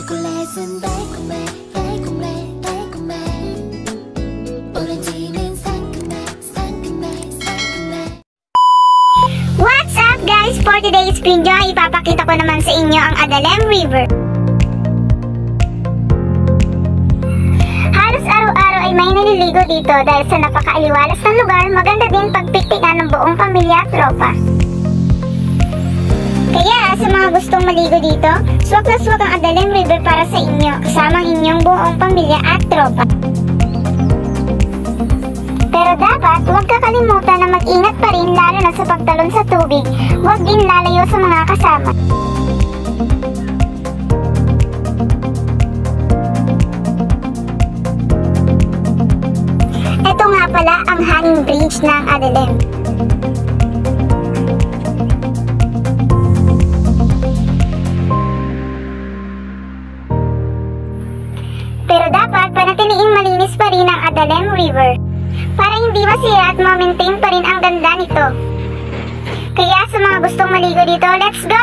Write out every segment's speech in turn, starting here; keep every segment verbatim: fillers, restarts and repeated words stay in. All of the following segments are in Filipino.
초콜릿은 달콤해 달콤해 달콤해 오렌지는 상큼해 상큼해 상큼해. What's up guys? For today's video, ipapakita ko naman sa inyo ang Adalem River. Halos araw-araw ay may naliligo dito dahil sa napakaaliwalas ng lugar. Maganda din pagpiktikan ng buong pamilya at tropa. Kaya sa mga gustong maligo dito, swak na swak ang Adalem River para sa inyo, kasama ang inyong buong pamilya at tropa. Pero dapat huwag kakalimutan na mag-ingat pa rin lalo na sa pagtalon sa tubig. Huwag din lalayo sa mga kasama. Ito nga pala ang hanging bridge ng Adalem. Pero dapat panatiliing malinis pa rin ang Adalem River para hindi masira at ma-maintain pa rin ang ganda nito. Kaya sa mga gustong maligo dito, let's go!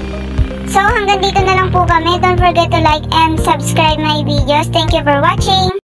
So hanggang dito na lang po kami. Don't forget to like and subscribe my videos. Thank you for watching.